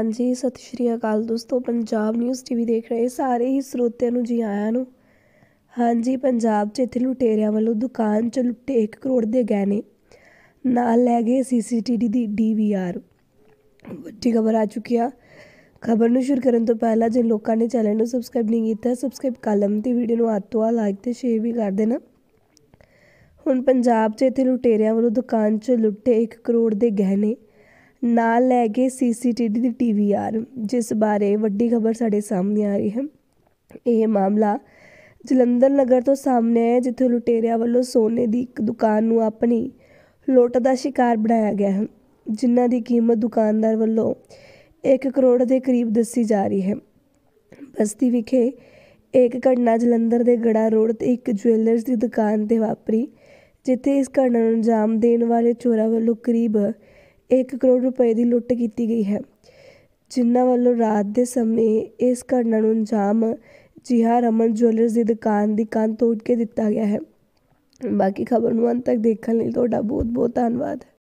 हाँ जी, सत श्री अकाल दोस्तों। पंजाब न्यूज़ टीवी देख रहे ਸਾਰੇ ਹੀ ਸਰੋਤਿਆਂ ਨੂੰ ਜੀ ਆਇਆਂ ਨੂੰ। ਹਾਂਜੀ, ਪੰਜਾਬ 'ਚ ਇੱਥੇ ਲੁਟੇਰਿਆਂ ਵੱਲੋਂ ਦੁਕਾਨ 'ਚ ਲੁੱਟੇ 1 ਕਰੋੜ ਦੇ ਗਹਿਣੇ, ਨਾਲ ਲੈ ਗਏ CCTV ਦੀ DVR। ਵੱਡੀ ਖਬਰ ਆ ਚੁੱਕੀ ਆ। ਖਬਰ ਨੂੰ ਸ਼ੁਰੂ ਕਰਨ ਤੋਂ ਪਹਿਲਾਂ ਜੇ ਲੋਕਾਂ ਨੇ ਚੈਨਲ ਨੂੰ ਸਬਸਕ੍ਰਾਈਬ ਨਹੀਂ ਕੀਤਾ, ਸਬਸਕ੍ਰਾਈਬ ਕਰ ਲਓ ਤੇ ਵੀਡੀਓ ਨੂੰ ਹੱਥ ਤੋਂ ਲਾਈਕ ਤੇ ਸ਼ੇਅਰ ਵੀ ਕਰ ਦੇਣਾ। ਹੁਣ ਪੰਜਾਬ 'ਚ ਇੱਥੇ ਲੁਟੇਰਿਆਂ ਵੱਲੋਂ ਦੁਕਾਨ 'ਚ ਲੁੱਟੇ 1 ਕਰੋੜ ਦੇ ਗਹਿਣੇ, ਨਾਲ ਲੈ ਕੇ CCTV ਦੀ DVR, ਜਿਸ ਬਾਰੇ ਵੱਡੀ ਖਬਰ ਸਾਡੇ ਸਾਹਮਣੇ ਆ ਰਹੀ ਹੈ। ਇਹ ਮਾਮਲਾ ਜਲੰਧਰ ਨਗਰ ਤੋਂ ਸਾਹਮਣੇ ਆਇਆ, ਜਿੱਥੇ ਲੁਟੇਰਿਆਂ ਵੱਲੋਂ ਸੋਨੇ ਦੀ ਇੱਕ ਦੁਕਾਨ ਨੂੰ ਆਪਣੀ ਲੁੱਟ ਦਾ ਸ਼ਿਕਾਰ ਬਣਾਇਆ ਗਿਆ ਹੈ, ਜਿਨ੍ਹਾਂ ਦੀ ਕੀਮਤ ਦੁਕਾਨਦਾਰ ਵੱਲੋਂ 1 ਕਰੋੜ ਦੇ ਕਰੀਬ ਦੱਸੀ ਜਾ ਰਹੀ ਹੈ। ਬਸਤੀ ਵਿਖੇ ਇੱਕ ਘਟਨਾ ਜਲੰਧਰ ਦੇ ਗੜਾ ਰੋਡ ਤੇ ਇੱਕ ਜੁਐਲਰਸ ਦੀ ਦੁਕਾਨ ਤੇ ਵਾਪਰੀ, ਜਿੱਥੇ ਇਸ ਘਟਨਾ ਨੂੰ ਅੰਜਾਮ ਦੇਣ ਵਾਲੇ ਚੋਰਾਂ ਵੱਲੋਂ ਕਰੀਬ 1 ਕਰੋੜ ਰੁਪਏ ਦੀ ਲੁੱਟ ਕੀਤੀ ਗਈ ਹੈ, ਜਿਨ੍ਹਾਂ ਵੱਲੋਂ ਰਾਤ ਦੇ ਸਮੇਂ ਇਸ ਘਟਨਾ ਨੂੰ ਅੰਜਾਮ ਰਮਨ ਜੁਐਲਰਸ ਦੀ ਦੁਕਾਨ ਦੀ ਕੰਧ ਤੋੜ ਕੇ ਦਿੱਤਾ ਗਿਆ ਹੈ। ਬਾਕੀ ਖਬਰ ਨੂੰ ਅੰਤ ਤੱਕ ਦੇਖਣ ਲਈ ਤੁਹਾਡਾ ਬਹੁਤ ਬਹੁਤ ਧੰਨਵਾਦ।